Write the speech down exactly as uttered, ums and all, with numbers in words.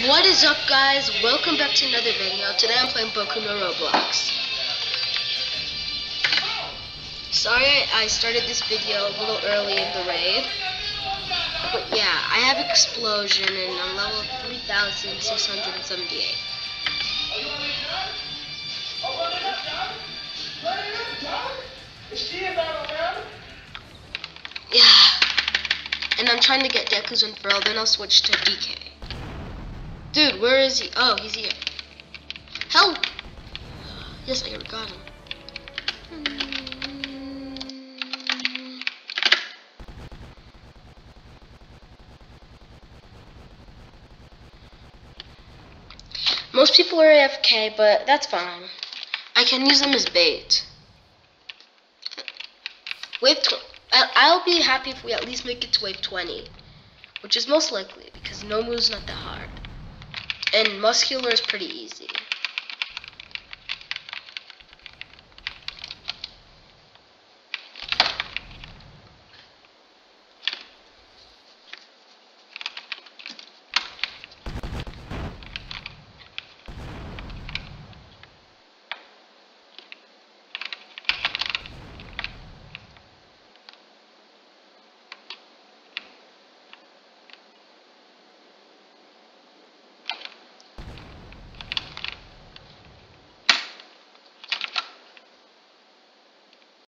What is up, guys? Welcome back to another video. Today I'm playing Boku no roblox. Sorry I started this video a little early in the raid. But yeah, I have explosion and I'm level three thousand six hundred seventy-eight. Yeah. And I'm trying to get Deku's unfurled, then I'll switch to D K. Dude, where is he? Oh, he's here. Help! Yes, I got him. Most people are A F K, but that's fine. I can use them as bait. Wave tw I'll be happy if we at least make it to wave twenty, which is most likely because Nomu's not that hard. And muscular is pretty easy.